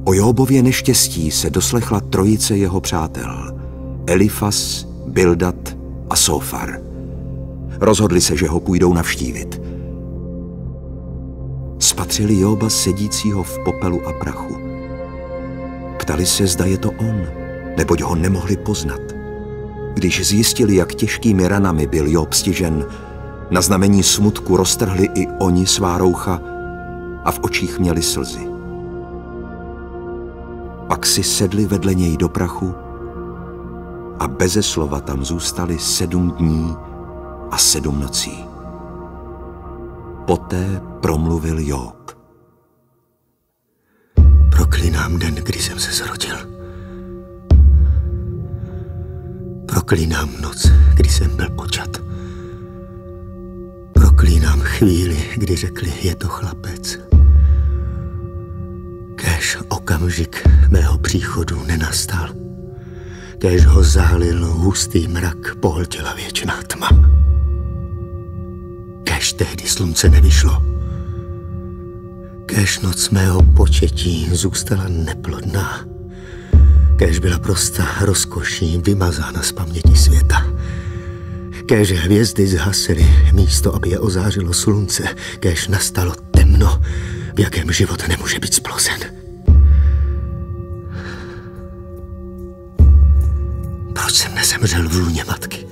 O Jóbově neštěstí se doslechla trojice jeho přátel. Elifas, Bildad a Sófar. Rozhodli se, že ho půjdou navštívit. Spatřili Jóba sedícího v popelu a prachu. Ptali se, zda je to on, neboť ho nemohli poznat. Když zjistili, jak těžkými ranami byl Jób stižen, na znamení smutku roztrhli i oni svá roucha a v očích měli slzy. Pak si sedli vedle něj do prachu a beze slova tam zůstali 7 dní a 7 nocí. Poté promluvil Jób. Proklínám den, kdy jsem se zrodil. Proklínám noc, kdy jsem byl počat. Proklínám chvíli, kdy řekli, je to chlapec. Kéž okamžik mého příchodu nenastal. Kéž ho zálil hustý mrak, pohltila věčná tma. Kéž tehdy slunce nevyšlo. Kéž noc mého početí zůstala neplodná. Kéž byla prostá rozkoší vymazána z paměti světa. Kéž hvězdy zhasily místo, aby je ozářilo slunce. Kéž nastalo temno, v jakém život nemůže být splozen. Proč jsem nezemřel v lůně matky?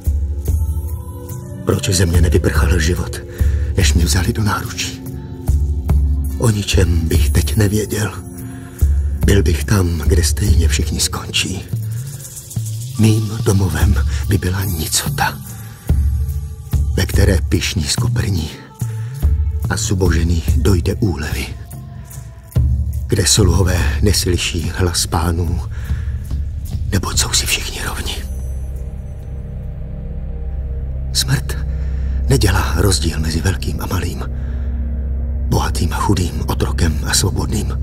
Proč ze mě nevyprchal život, než mě vzali do náručí? O ničem bych teď nevěděl. Byl bych tam, kde stejně všichni skončí. Mým domovem by byla nicota, ve které pyšní skoprní a zubožený dojde úlevy, kde sluhové neslyší hlas pánů, neboť jsou si všichni rovni. Smrt nedělá rozdíl mezi velkým a malým, bohatým a chudým, otrokem a svobodným.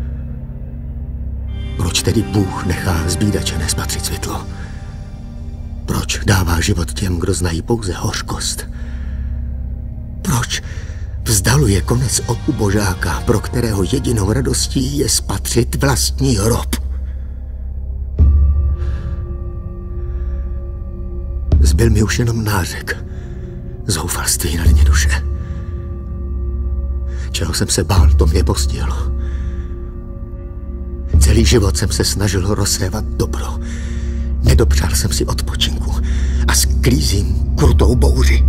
Proč tedy Bůh nechá zbídače nespatřit světlo? Proč dává život těm, kdo znají pouze hořkost? Proč vzdaluje konec od ubožáka, pro kterého jedinou radostí je spatřit vlastní hrob? Zbyl mi už jenom nářek, zoufalství na dně duše. Čeho jsem se bál, to mě postihlo. Celý život jsem se snažil rozsévat dobro. Nedopřál jsem si odpočinku a sklízím krutou bouři.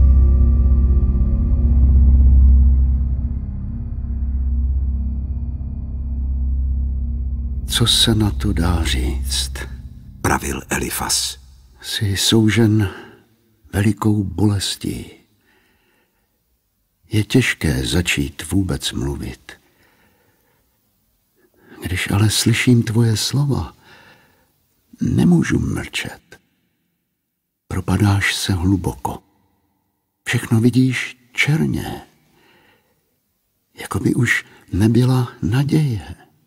Co se na to dá říct? Pravil Elifas. Jsi soužen velikou bolestí. Je těžké začít vůbec mluvit. Když ale slyším tvoje slova, nemůžu mlčet. Propadáš se hluboko. Všechno vidíš černě. Jako by už nebyla naděje.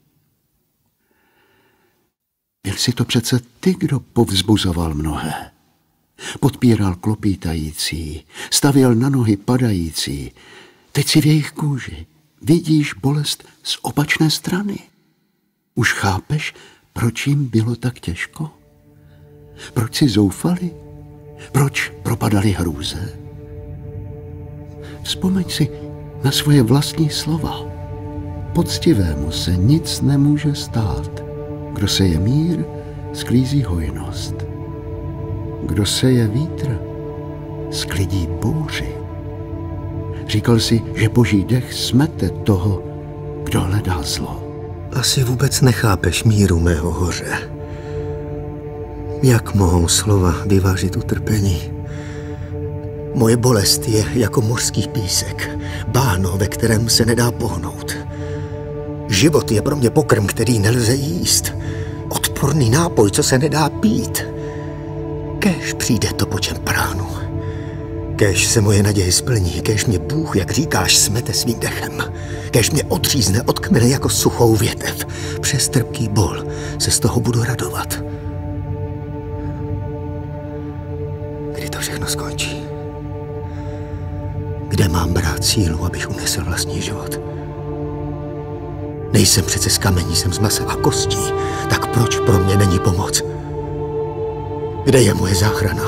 Byl jsi to přece ty, kdo povzbuzoval mnohé. Podpíral klopítající, stavěl na nohy padající. Teď si v jejich kůži. Vidíš bolest z opačné strany. Už chápeš, proč jim bylo tak těžko? Proč si zoufali? Proč propadali hrůze? Vzpomeň si na svoje vlastní slova. Poctivému se nic nemůže stát. Kdo seje mír, sklízí hojnost. Kdo seje vítr, sklidí bouři. Říkal si, že boží dech smete toho, kdo hledá zlo. Asi vůbec nechápeš míru mého hoře. Jak mohou slova vyvážit utrpení? Moje bolest je jako mořský písek, báno, ve kterém se nedá pohnout. Život je pro mě pokrm, který nelze jíst. Odporný nápoj, co se nedá pít. Kéž přijde to, po čem pránu. Kéž se moje naděje splní, kéž mě Bůh, jak říkáš, smete svým dechem. Kéž mě odřízne od kmene jako suchou větev. Přes trpký bol se z toho budu radovat. Kdy to všechno skončí? Kde mám brát sílu, abych unesl vlastní život? Nejsem přece z kamení, jsem z masa a kostí. Tak proč pro mě není pomoc? Kde je moje záchrana?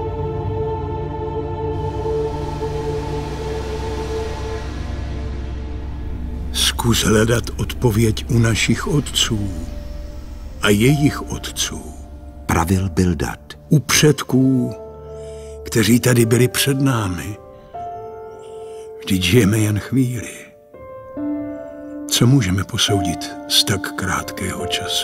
Zkus hledat odpověď u našich otců a jejich otců. Pravil Bildad. U předků, kteří tady byli před námi. Vždyť žijeme jen chvíli. Co můžeme posoudit z tak krátkého času?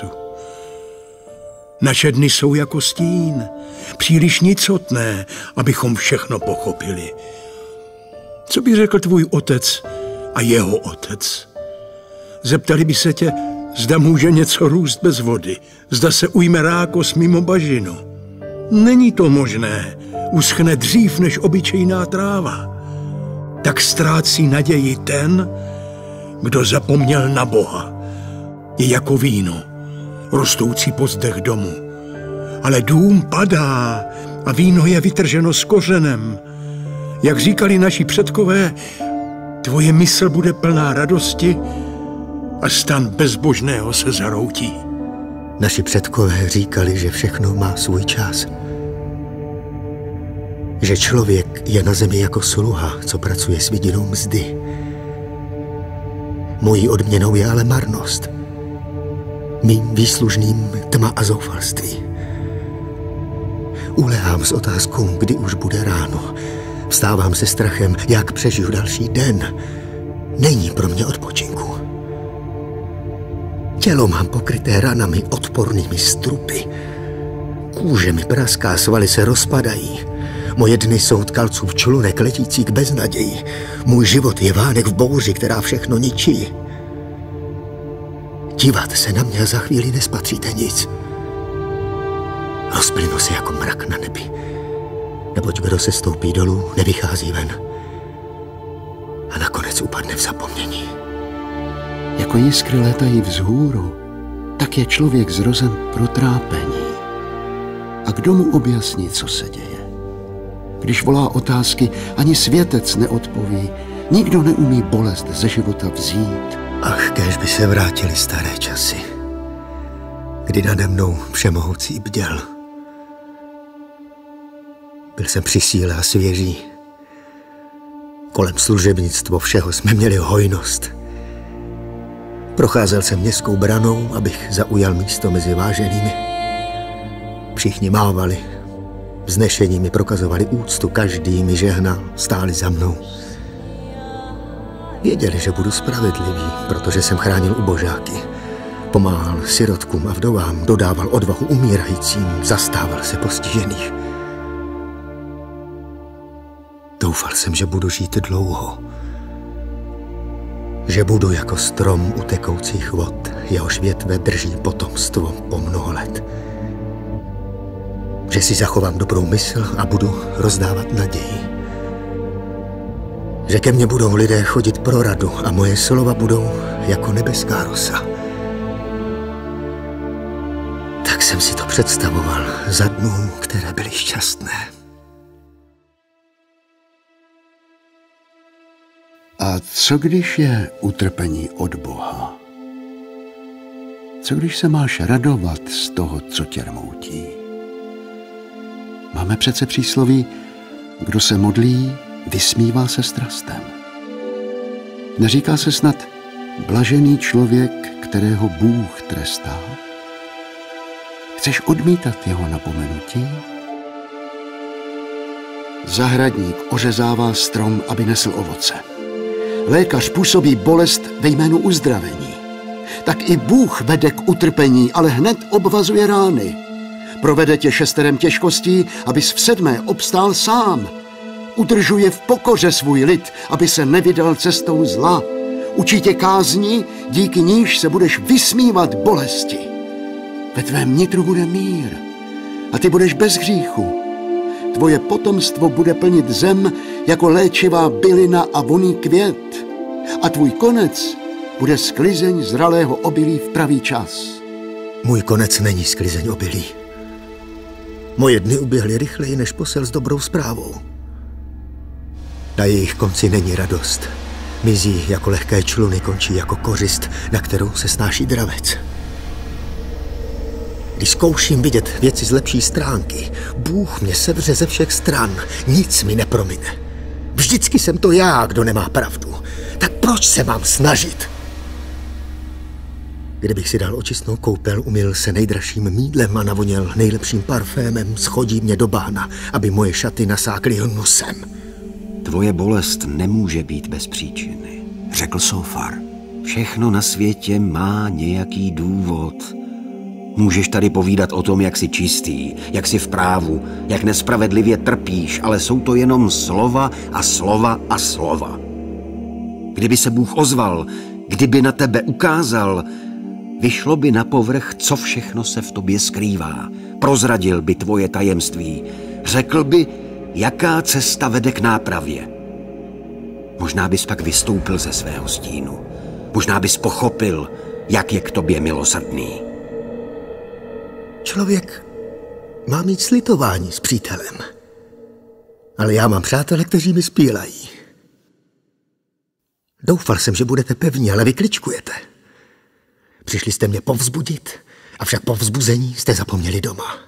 Naše dny jsou jako stín, příliš nicotné, abychom všechno pochopili. Co by řekl tvůj otec a jeho otec? Zeptali by se tě, zda může něco růst bez vody, zda se ujme rákos mimo bažinu. Není to možné, uschne dřív než obyčejná tráva. Tak ztrácí naději ten, kdo zapomněl na Boha. Je jako víno, rostoucí po zdech domu. Ale dům padá a víno je vytrženo s kořenem. Jak říkali naši předkové, tvoje mysl bude plná radosti a stan bezbožného se zaroutí. Naši předkové říkali, že všechno má svůj čas. Že člověk je na zemi jako sluha, co pracuje s vidinou mzdy. Mojí odměnou je ale marnost. Mým výslužným tma a zoufalství. Ulehám s otázkou, kdy už bude ráno. Vstávám se strachem, jak přežiju další den. Není pro mě odpočinku. Tělo mám pokryté ranami odpornými strupy. Kůže mi praská, svaly se rozpadají. Moje dny jsou tkalcův člunek letící k beznaději. Můj život je vánek v bouři, která všechno ničí. Díváte se na mě a za chvíli nespatříte nic. Rozplynu se jako mrak na nebi. Neboť kdo se stoupí dolů, nevychází ven. A nakonec upadne v zapomnění. Jako jiskry létají vzhůru, tak je člověk zrozen pro trápení. A kdo mu objasní, co se děje? Když volá otázky, ani světec neodpoví. Nikdo neumí bolest ze života vzít. Ach, kéž by se vrátily staré časy, kdy nade mnou všemohoucí bděl. Byl jsem při síle a svěží. Kolem služebnictvo všeho jsme měli hojnost. Procházel jsem městskou branou, abych zaujal místo mezi váženými. Všichni mávali, vznešení mi prokazovali úctu, každý mi žehnal, stáli za mnou. Věděli, že budu spravedlivý, protože jsem chránil ubožáky. Pomáhal sirotkům a vdovám, dodával odvahu umírajícím, zastával se postižených. Doufal jsem, že budu žít dlouho. Že budu jako strom u tekoucích vod, jehož větve drží potomstvo po mnoho let. Že si zachovám dobrou mysl a budu rozdávat naději. Že ke mně budou lidé chodit pro radu a moje slova budou jako nebeská rosa. Tak jsem si to představoval za dnů, které byly šťastné. A co když je utrpení od Boha? Co když se máš radovat z toho, co tě rmoutí? Máme přece přísloví, kdo se modlí, vysmívá se strastem. Neříká se snad blažený člověk, kterého Bůh trestá? Chceš odmítat jeho napomenutí? Zahradník ořezává strom, aby nesl ovoce. Lékař působí bolest ve jménu uzdravení. Tak i Bůh vede k utrpení, ale hned obvazuje rány. Provede tě 6 těžkostí, abys v 7. obstál sám. Udržuje v pokoře svůj lid, aby se nevydal cestou zla. Učí tě kázni, díky níž se budeš vysmívat bolesti. Ve tvém nitru bude mír a ty budeš bez hříchu. Tvoje potomstvo bude plnit zem jako léčivá bylina a vonný květ. A tvůj konec bude sklizeň zralého obilí v pravý čas. Můj konec není sklizeň obilí. Moje dny uběhly rychleji než posel s dobrou zprávou. Na jejich konci není radost. Mizí jako lehké čluny, končí jako kořist, na kterou se snáší dravec. Když zkouším vidět věci z lepší stránky, Bůh mě sevře ze všech stran, nic mi nepromine. Vždycky jsem to já, kdo nemá pravdu. Tak proč se mám snažit? Kdybych si dal očistnou koupel, umyl se nejdražším mýdlem a navoněl nejlepším parfémem, schodí mě do bána, aby moje šaty nasákly hnusem. Tvoje bolest nemůže být bez příčiny, řekl Sofar. Všechno na světě má nějaký důvod. Můžeš tady povídat o tom, jak jsi čistý, jak jsi v právu, jak nespravedlivě trpíš, ale jsou to jenom slova a slova a slova. Kdyby se Bůh ozval, kdyby na tebe ukázal, vyšlo by na povrch, co všechno se v tobě skrývá. Prozradil by tvoje tajemství. Řekl by, jaká cesta vede k nápravě. Možná bys pak vystoupil ze svého stínu. Možná bys pochopil, jak je k tobě milosrdný. Člověk má mít slitování s přítelem. Ale já mám přátele, kteří mi spílají. Doufal jsem, že budete pevní, ale vy kličkujete. Přišli jste mě povzbudit, avšak po vzbuzení jste zapomněli doma.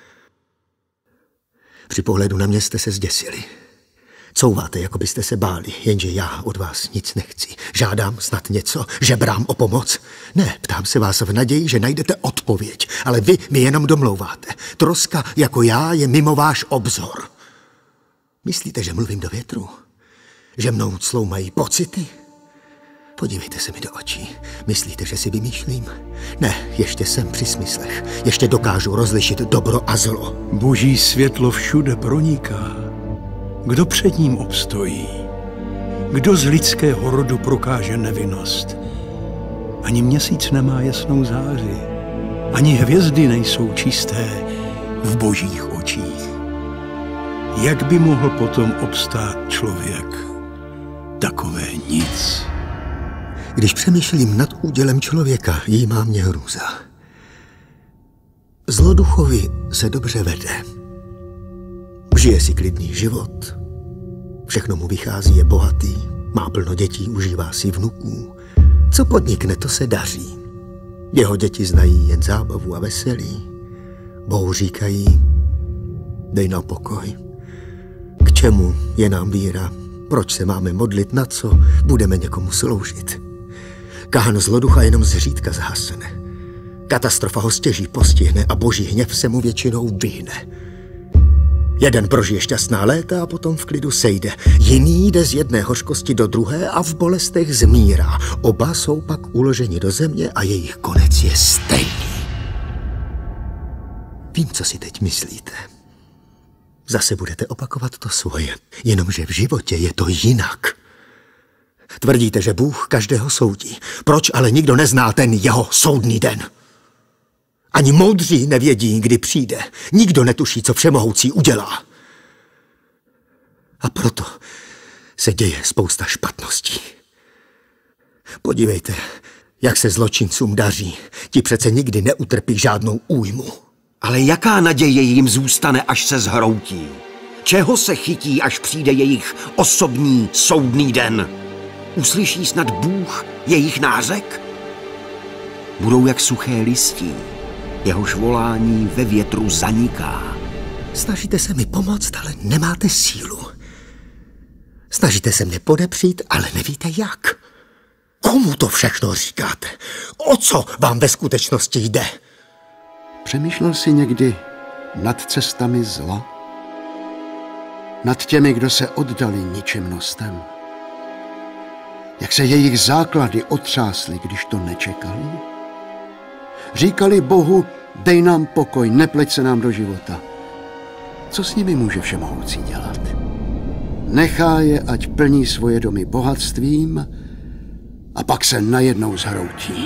Při pohledu na mě jste se zděsili. Couváte, jako byste se báli, jenže já od vás nic nechci. Žádám snad něco, žebrám o pomoc. Ne, ptám se vás v naději, že najdete odpověď, ale vy mi jenom domlouváte. Troska jako já je mimo váš obzor. Myslíte, že mluvím do větru? Že mnou cloumají pocity? Podívejte se mi do očí. Myslíte, že si vymýšlím? Ne, ještě jsem při smyslech. Ještě dokážu rozlišit dobro a zlo. Boží světlo všude proniká. Kdo před ním obstojí? Kdo z lidského rodu prokáže nevinnost? Ani měsíc nemá jasnou záři. Ani hvězdy nejsou čisté v božích očích. Jak by mohl potom obstát člověk? Takové nic. Když přemýšlím nad údělem člověka, jímá mě hrůza. Zloduchovi se dobře vede. Žije si klidný život. Všechno mu vychází, je bohatý. Má plno dětí, užívá si vnuků. Co podnikne, to se daří. Jeho děti znají jen zábavu a veselí. Bohu říkají, dej nám pokoj. K čemu je nám víra? Proč se máme modlit, na co budeme někomu sloužit? Káhn zloducha jenom zřídka zhasne. Katastrofa ho stěží postihne a boží hněv se mu většinou vyhne. Jeden prožije šťastná léta a potom v klidu sejde. Jiný jde z jedné hořkosti do druhé a v bolestech zmírá. Oba jsou pak uloženi do země a jejich konec je stejný. Vím, co si teď myslíte. Zase budete opakovat to svoje, jenomže v životě je to jinak. Tvrdíte, že Bůh každého soudí. Proč ale nikdo nezná ten jeho soudný den? Ani moudří nevědí, kdy přijde. Nikdo netuší, co všemohoucí udělá. A proto se děje spousta špatností. Podívejte, jak se zločincům daří. Ti přece nikdy neutrpí žádnou újmu. Ale jaká naděje jim zůstane, až se zhroutí? Čeho se chytí, až přijde jejich osobní soudný den? Uslyší snad Bůh jejich nářek? Budou jak suché listí, jehož volání ve větru zaniká. Snažíte se mi pomoct, ale nemáte sílu. Snažíte se mě podepřít, ale nevíte jak. Komu to všechno říkáte? O co vám ve skutečnosti jde? Přemýšlel jsi někdy nad cestami zla? Nad těmi, kdo se oddali ničemnostem? Jak se jejich základy otřásly, když to nečekali? Říkali Bohu, dej nám pokoj, nepleť se nám do života. Co s nimi může všemohoucí dělat? Nechá je, ať plní svoje domy bohatstvím a pak se najednou zhroutí.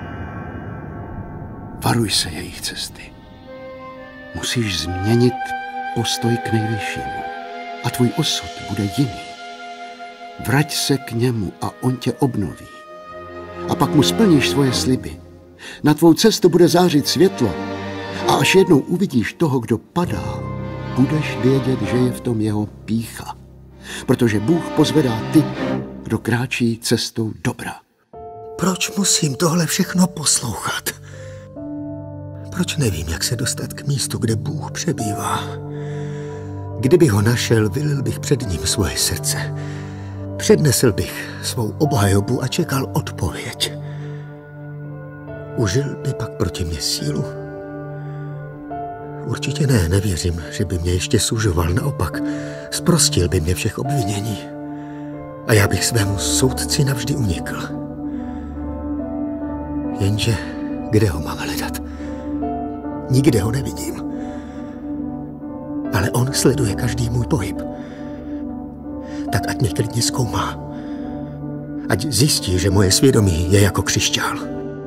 Varuj se jejich cesty. Musíš změnit postoj k nejvyššímu a tvůj osud bude jiný. Vrať se k němu a on tě obnoví. A pak mu splníš svoje sliby. Na tvou cestu bude zářit světlo a až jednou uvidíš toho, kdo padá, budeš vědět, že je v tom jeho pýcha. Protože Bůh pozvedá ty, kdo kráčí cestou dobra. Proč musím tohle všechno poslouchat? Proč nevím, jak se dostat k místu, kde Bůh přebývá? Kdybych ho našel, vylil bych před ním svoje srdce. Přednesl bych svou obhajobu a čekal odpověď. Užil by pak proti mě sílu? Určitě ne, nevěřím, že by mě ještě sužoval, naopak. Zprostil by mě všech obvinění. A já bych svému soudci navždy unikl. Jenže kde ho mám hledat? Nikde ho nevidím. Ale on sleduje každý můj pohyb. Tak ať mě klidně zkoumá. Ať zjistí, že moje svědomí je jako křišťál.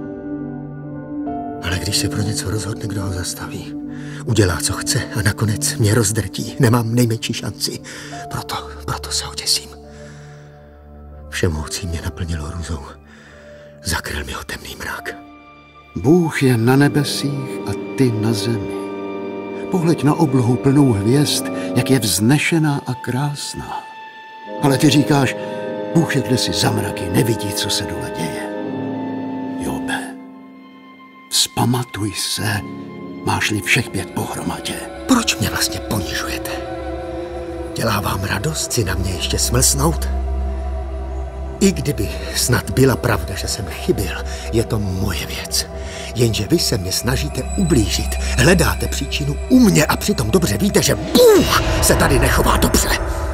Ale když se pro něco rozhodne, kdo ho zastaví? Udělá, co chce a nakonec mě rozdrtí. Nemám nejmenší šanci. Proto se ho děsím. Všemohoucí mě naplnil hrůzou. Zakryl mi ho temný mrak. Bůh je na nebesích a ty na zemi. Pohleď na oblohu plnou hvězd, jak je vznešená a krásná. Ale ty říkáš, Bůh je kdesi za mraky, nevidí, co se dole děje. Jobe, vzpamatuj se, máš-li všech 5 pohromadě. Proč mě vlastně ponižujete? Dělá vám radost si na mě ještě smlsnout? I kdyby snad byla pravda, že jsem chybil, je to moje věc. Jenže vy se mě snažíte ublížit. Hledáte příčinu u mě a přitom dobře víte, že Bůh se tady nechová dobře.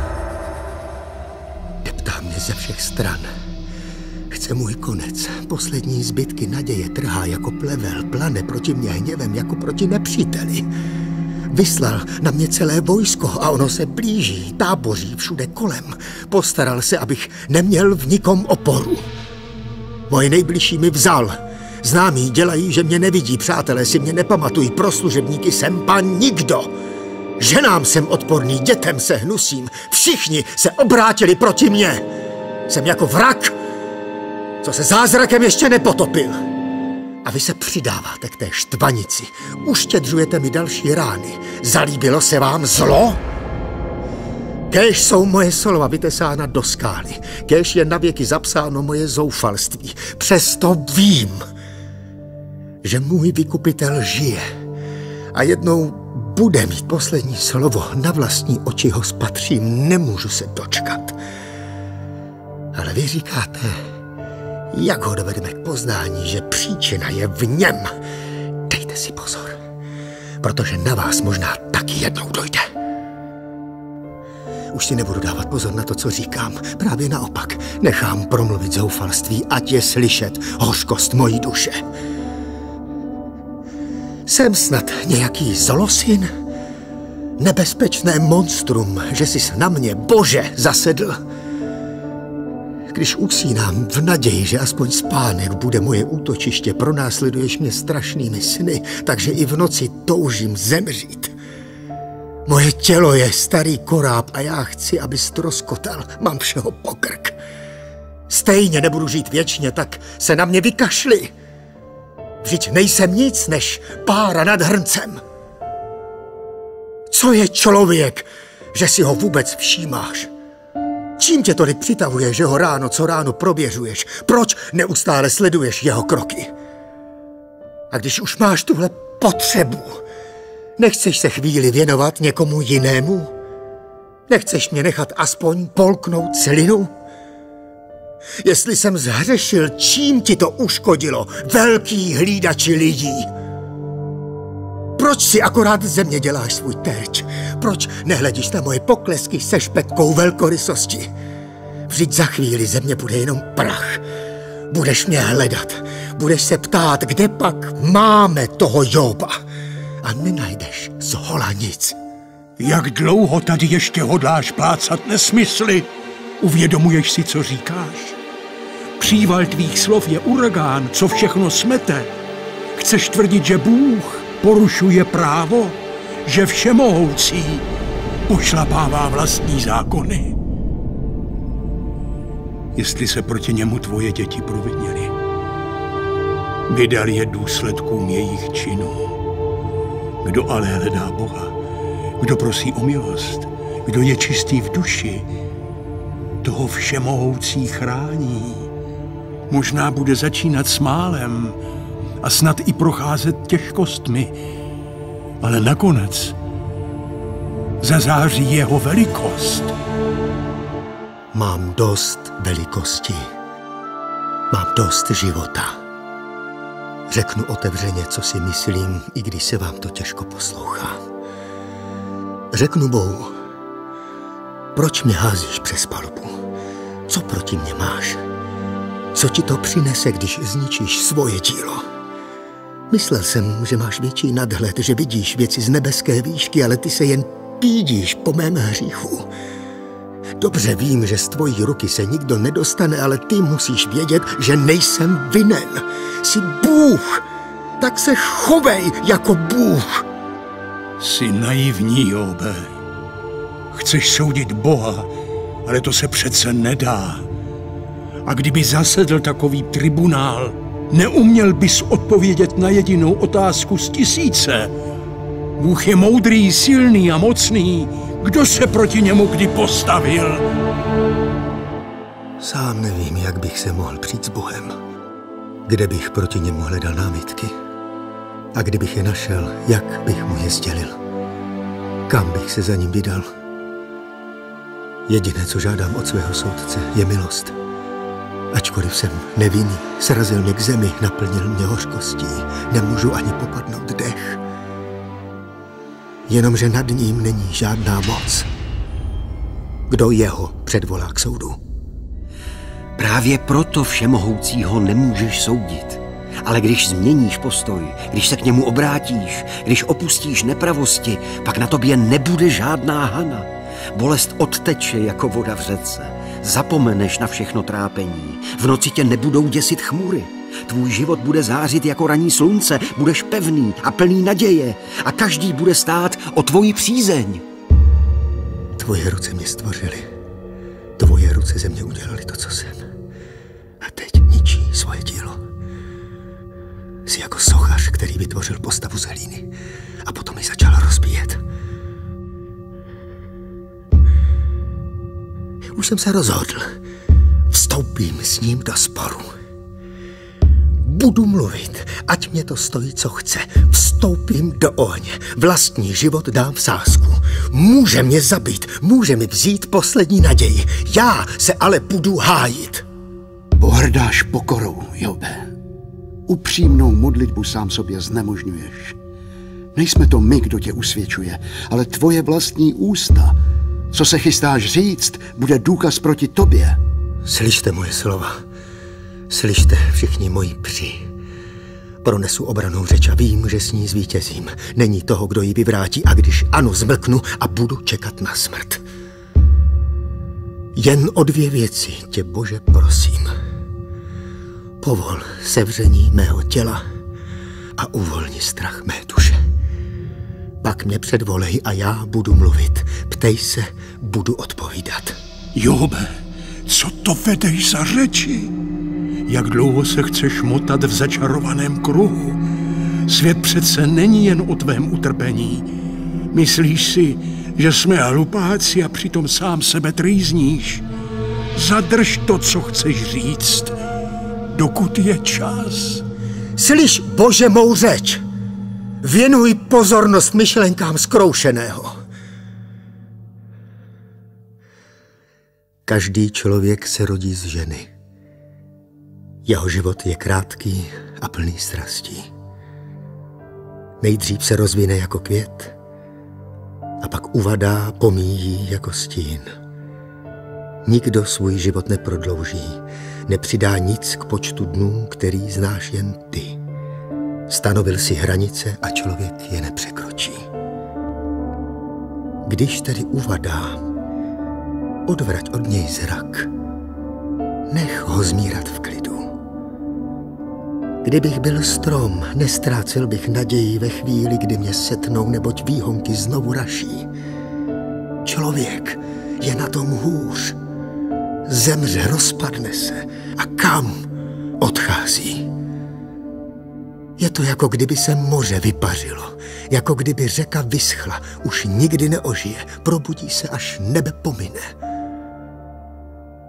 Deptá mě ze všech stran. Chce můj konec. Poslední zbytky naděje trhá jako plevel, plane proti mě hněvem jako proti nepříteli. Vyslal na mě celé vojsko a ono se blíží, táboří všude kolem. Postaral se, abych neměl v nikom oporu. Moje nejbližší mi vzal. Známí dělají, že mě nevidí, přátelé si mě nepamatují, pro služebníky jsem pan nikdo. Ženám jsem odporný, dětem se hnusím, všichni se obrátili proti mně. Jsem jako vrak, co se zázrakem ještě nepotopil. A vy se přidáváte k té štvanici. Uštědřujete mi další rány. Zalíbilo se vám zlo? Kéž jsou moje slova vytesána do skály. Kéž je navěky zapsáno moje zoufalství. Přesto vím, že můj vykupitel žije. A jednou bude mít poslední slovo. Na vlastní oči ho spatřím, nemůžu se dočkat. Ale vy říkáte, jak ho dovedeme k poznání, že příčina je v něm. Dejte si pozor, protože na vás možná taky jednou dojde. Už si nebudu dávat pozor na to, co říkám. Právě naopak, nechám promluvit zoufalství, ať je slyšet hořkost mojí duše. Jsem snad nějaký zlosyn? Nebezpečné monstrum, že jsi na mě, Bože, zasedl? Když usínám v naději, že aspoň spánek bude moje útočiště, pronásleduješ mě strašnými sny, takže i v noci toužím zemřít. Moje tělo je starý koráb a já chci, aby ztroskotal. Mám všeho pokrk. Stejně nebudu žít věčně, tak se na mě vykašli. Vždyť nejsem nic než pára nad hrncem. Co je člověk, že si ho vůbec všímáš? Čím tě tolik přitahuje, že ho ráno co ráno proběřuješ? Proč neustále sleduješ jeho kroky? A když už máš tuhle potřebu, nechceš se chvíli věnovat někomu jinému? Nechceš mě nechat aspoň polknout celinu? Jestli jsem zhřešil, čím ti to uškodilo, velký hlídači lidí? Proč si akorát ze mě děláš svůj terč? Proč nehledíš na moje poklesky se špetkou velkorysosti? Vždyť za chvíli ze mě bude jenom prach. Budeš mě hledat, budeš se ptát, kde pak máme toho Joba. A nenajdeš zhola nic. Jak dlouho tady ještě hodláš plácat nesmysly? Uvědomuješ si, co říkáš? Příval tvých slov je uragán, co všechno smete. Chceš tvrdit, že Bůh porušuje právo? Že všemohoucí pošlapává vlastní zákony? Jestli se proti němu tvoje děti provinily, vydal je důsledkům jejich činů. Kdo ale hledá Boha, kdo prosí o milost, kdo je čistý v duši, toho všemohoucí chrání. Možná bude začínat s málem a snad i procházet těžkostmi, ale nakonec zazáří jeho velikost. Mám dost velikosti. Mám dost života. Řeknu otevřeně, co si myslím, i když se vám to těžko poslouchá. Řeknu Bohu, proč mě házíš přes palubu? Co proti mně máš? Co ti to přinese, když zničíš svoje dílo? Myslel jsem, že máš větší nadhled, že vidíš věci z nebeské výšky, ale ty se jen pídíš po mém hříchu. Dobře vím, že z tvojí ruky se nikdo nedostane, ale ty musíš vědět, že nejsem vinen. Jsi Bůh, tak se chovej jako Bůh. Jsi naivní, Jóbe. Chceš soudit Boha, ale to se přece nedá. A kdyby zasedl takový tribunál, neuměl bys odpovědět na jedinou otázku z 1000. Bůh je moudrý, silný a mocný. Kdo se proti němu kdy postavil? Sám nevím, jak bych se mohl přijít s Bohem. Kde bych proti němu hledal námitky? A kdybych je našel, jak bych mu je sdělil? Kam bych se za ním vydal? Jediné, co žádám od svého soudce, je milost. Ačkoliv jsem nevinný, srazil mě k zemi, naplnil mě hořkostí. Nemůžu ani popadnout dech. Jenomže nad ním není žádná moc. Kdo jeho předvolá k soudu? Právě proto všemohoucího nemůžeš soudit. Ale když změníš postoj, když se k němu obrátíš, když opustíš nepravosti, pak na tobě nebude žádná hana. Bolest odteče jako voda v řece. Zapomeneš na všechno trápení. V noci tě nebudou děsit chmury. Tvůj život bude zářit jako ranní slunce. Budeš pevný a plný naděje. A každý bude stát o tvoji přízeň. Tvoje ruce mě stvořily. Tvoje ruce ze mě udělali to, co jsem. A teď ničí svoje dílo. Jsi jako sochař, který vytvořil postavu z hlíny a potom ji začal rozbíjet. Už jsem se rozhodl. Vstoupím s ním do sporu. Budu mluvit, ať mě to stojí, co chce. Vstoupím do ohně. Vlastní život dám v sázku. Může mě zabít, může mi vzít poslední naději. Já se ale budu hájit. Pohrdáš pokorou, Jobe. Upřímnou modlitbu sám sobě znemožňuješ. Nejsme to my, kdo tě usvědčuje, ale tvoje vlastní ústa. Co se chystáš říct, bude důkaz proti tobě. Slyšte moje slova. Slyšte všichni moji psi. Pronesu obranou řeč a vím, že s ní zvítězím. Není toho, kdo ji vyvrátí, a když ano, zmlknu a budu čekat na smrt. Jen o 2 věci tě, Bože, prosím. Povol sevření mého těla a uvolni strach mé duše. Pak mě předvolej a já budu mluvit. Ptej se, budu odpovídat. Jóbe, co to vedeš za řeči? Jak dlouho se chceš motat v začarovaném kruhu? Svět přece není jen o tvém utrpení. Myslíš si, že jsme hlupáci a přitom sám sebe trýzníš? Zadrž to, co chceš říct, dokud je čas. Slyš, Bože, mou řeč. Věnuj pozornost myšlenkám zkroušeného. Každý člověk se rodí z ženy. Jeho život je krátký a plný strastí. Nejdřív se rozvine jako květ a pak uvadá, pomíjí jako stín. Nikdo svůj život neprodlouží, nepřidá nic k počtu dnů, který znáš jen ty. Stanovil si hranice a člověk je nepřekročí. Když tedy uvadá, odvrať od něj zrak. Nech ho zmírat v klidu. Kdybych byl strom, nestrácel bych naději ve chvíli, kdy mě setnou, neboť výhonky znovu raší. Člověk je na tom hůř. Zemře, rozpadne se. A kam odchází? Je to, jako kdyby se moře vypařilo. Jako kdyby řeka vyschla. Už nikdy neožije. Probudí se, až nebe pomine.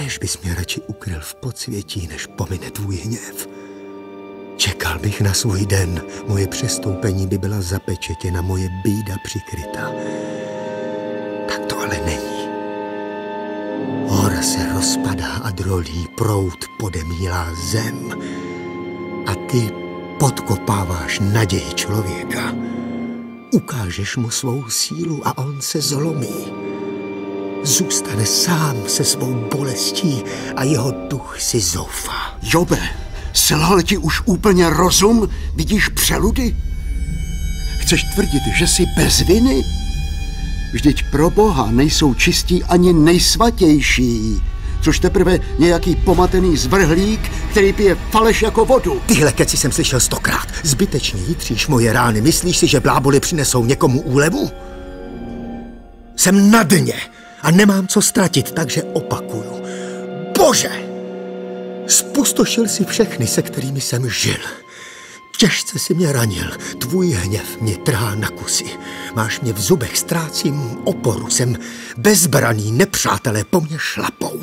Kéž bys mě radši ukryl v podsvětí, než pomine tvůj hněv. Čekal bych na svůj den, moje přestoupení by byla zapečetěna, moje bída přikryta. Tak to ale není. Hora se rozpadá a drolí, proud podemílá zem. A ty podkopáváš naději člověka. Ukážeš mu svou sílu a on se zlomí. Zůstane sám se svou bolestí a jeho duch si zoufá. Jobe, selhal ti už úplně rozum? Vidíš přeludy? Chceš tvrdit, že jsi bez viny? Vždyť pro Boha nejsou čistí ani nejsvatější, což teprve nějaký pomatený zvrhlík, který pije faleš jako vodu. Tyhle keci jsem slyšel 100krát. Zbytečně jitříš moje rány. Myslíš si, že bláboli přinesou někomu úlevu? Jsem na dně a nemám co ztratit, takže opakuju. Bože! Spustošil si všechny, se kterými jsem žil. Těžce si mě ranil, tvůj hněv mě trhá na kusy. Máš mě v zubech, ztrácím oporu, jsem bezbraný, nepřátelé po mně šlapou.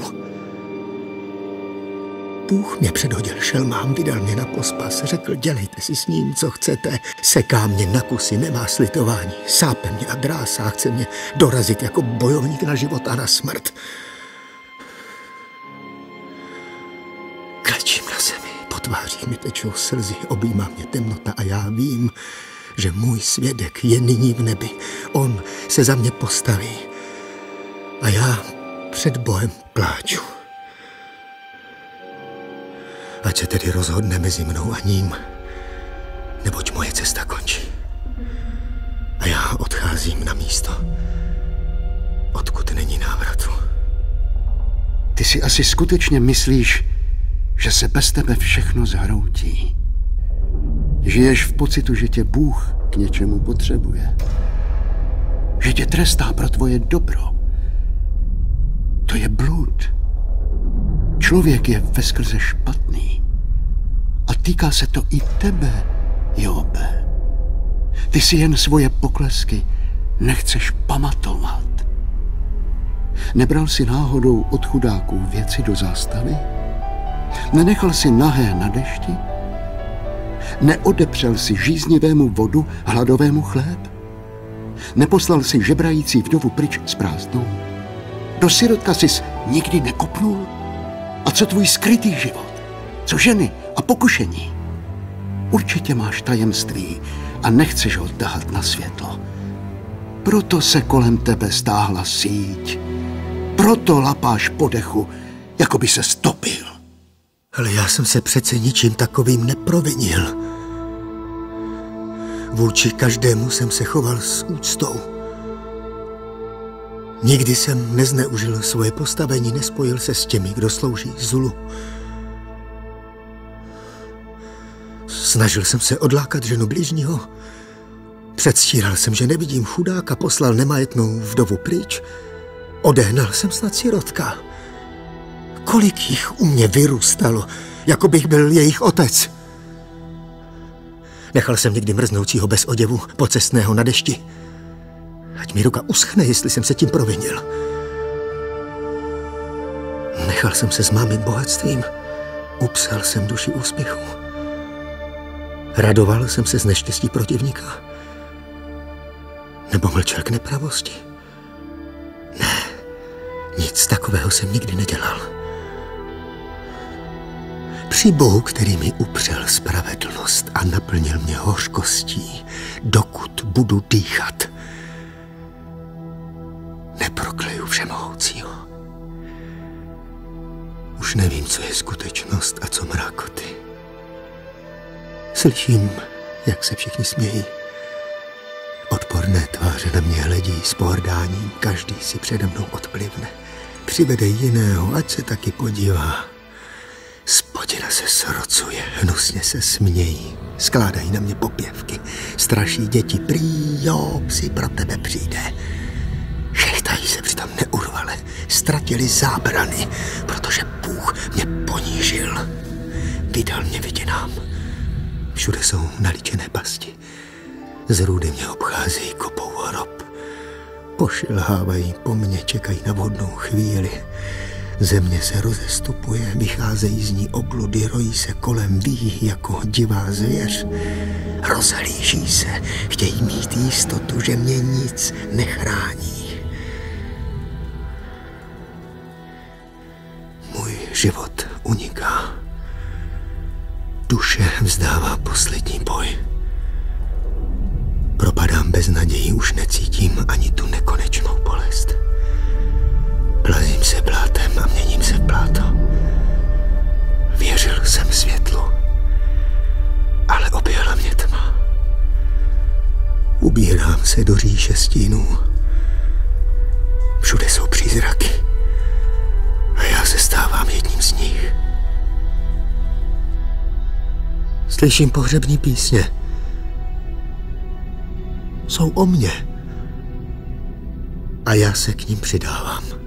Bůh mě předhodil šelmám, vydal mě na pospas, řekl, dělejte si s ním, co chcete. Seká mě na kusy, nemá slitování, sápe mě a drásá, chce mě dorazit jako bojovník na život a na smrt. Klečím na zemi, po tvářích mi tečou slzy, objímá mě temnota a já vím, že můj svědek je nyní v nebi. On se za mě postaví a já před Bohem pláču. Ať se tedy rozhodne mezi mnou a ním, neboť moje cesta končí. A já odcházím na místo, odkud není návratu. Ty si asi skutečně myslíš, že se bez tebe všechno zhroutí. Žiješ v pocitu, že tě Bůh k něčemu potřebuje. Že tě trestá pro tvoje dobro. To je blud. Člověk je veskrze špatný. A týká se to i tebe, Jobe. Ty si jen svoje poklesky nechceš pamatovat. Nebral si náhodou od chudáků věci do zástavy? Nenechal si nahé na dešti? Neodepřel si žíznivému vodu, hladovému chléb? Neposlal si žebrající vdovu pryč s prázdnou? Do sirotka sis nikdy nekopnul? A co tvůj skrytý život? Co ženy a pokušení? Určitě máš tajemství a nechceš ho tahat na světlo. Proto se kolem tebe stáhla síť. Proto lapáš po dechu, jako by se stopil. Ale já jsem se přece ničím takovým neprovinil. Vůči každému jsem se choval s úctou. Nikdy jsem nezneužil svoje postavení, nespojil se s těmi, kdo slouží zlu. Snažil jsem se odlákat ženu bližního. Předstíral jsem, že nevidím chudáka, poslal nemajetnou vdovu pryč. Odehnal jsem snad sirotka. Kolik jich u mě vyrůstalo, jako bych byl jejich otec. Nechal jsem někdy mrznoucího bez oděvu, pocestného na dešti. Ať mi ruka uschne, jestli jsem se tím provinil. Nechal jsem se zmámit bohatstvím, upsal jsem duši úspěchu. Radoval jsem se z neštěstí protivníka. Nebo mlčel k nepravosti. Ne, nic takového jsem nikdy nedělal. Při Bohu, který mi upřel spravedlnost a naplnil mě hořkostí, dokud budu dýchat, neprokleju všemohoucího. Už nevím, co je skutečnost a co mrákoty. Slyším, jak se všichni smějí. Odporné tváře na mě hledí s pohrdáním, každý si přede mnou odplivne. Přivede jiného, ať se taky podívá. Spodina se srocuje, hnusně se smějí, skládají na mě popěvky, straší děti, prý jo, psi pro tebe přijde. Šechtají se přitom neurvale, ztratili zábrany, protože Bůh mě ponížil. Vydal mě vidinám. Všude jsou naličené pasti. Zrůdy mě obcházejí, kopou hrob. Pošilhávají po mně, čekají na vhodnou chvíli. Země se rozestupuje, vycházejí z ní obludy, rojí se kolem, ví jako divá zvěř. Rozhlíží se, chtějí mít jistotu, že mě nic nechrání. Můj život uniká. Duše vzdává poslední boj. Propadám bez naději, už necítím ani tu nekonečnou bolest. Plazím se blátem a měním se v bláto. Věřil jsem světlu, ale objela mě tma. Ubírám se do říše stínů. Všude jsou přízraky a já se stávám jedním z nich. Slyším pohřební písně. Jsou o mně. A já se k ním přidávám.